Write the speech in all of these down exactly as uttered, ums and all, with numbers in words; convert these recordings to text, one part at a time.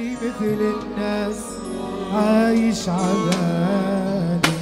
لي مثل الناس عايش عذابي.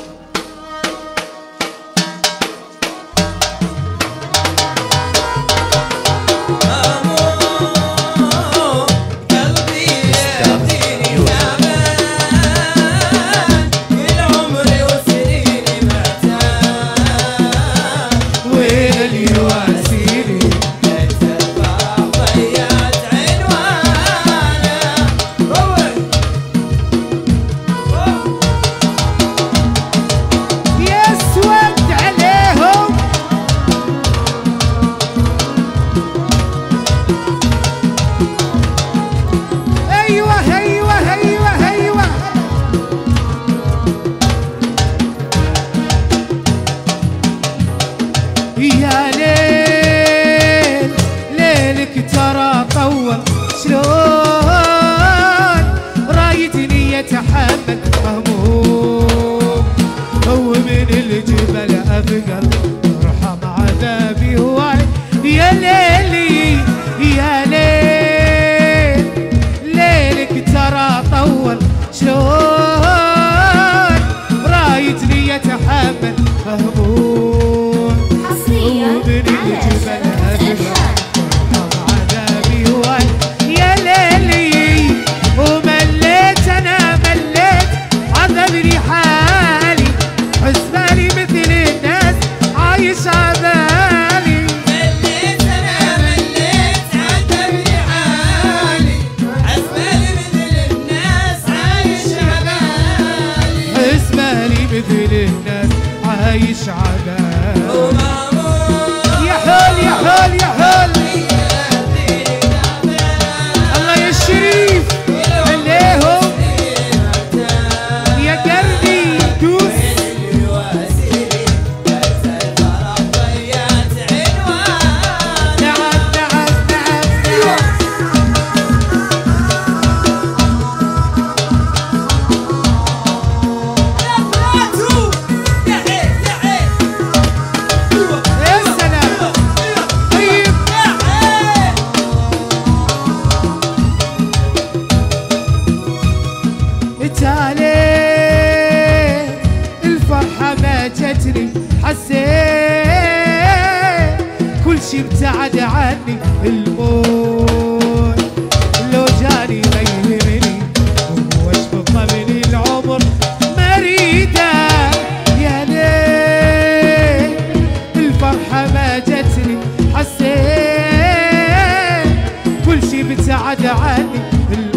يا ليل ليلك ترى طول، شلون رايتني يتحمل هموم، ومن الجبل أثقل ارحم عذابي هواي. يا ليلي يا ليل ليلك ترى طول، شلون رايتني يتحمل هموم، ومن الجبل أثقل ارحم عذابي هواي. يا ليلي ومليت انا مليت عذبني حالي، حسبالي مثل الناس عايش عذابي. مليت انا مليت عذبني حالي، حسبالي مثل الناس عايش عذابي. حسبالي مثل الناس عايش عذابي. يا حول يا حول يا حول الله يا الشريف عليهم يا قلبي دوس. نعم نعم نعم تالي الفرحة ما جتني، حسيت كل شي ابتعد عني، الموت لو جاني ما يهمني، واشفق من العمر ما اريده. يا ليل الفرحة ما جتني، حسيت كل شي ابتعد عني.